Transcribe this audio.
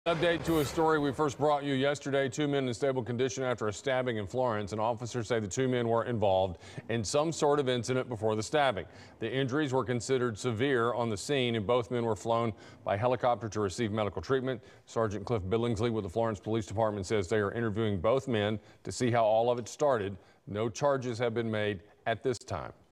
Update to a story we first brought you yesterday. Two men in stable condition after a stabbing in Florence, and officers say the two men were involved in some sort of incident before the stabbing. The injuries were considered severe on the scene, and both men were flown by helicopter to receive medical treatment. Sergeant Cliff Billingsley with the Florence Police Department says they are interviewing both men to see how all of it started. No charges have been made at this time.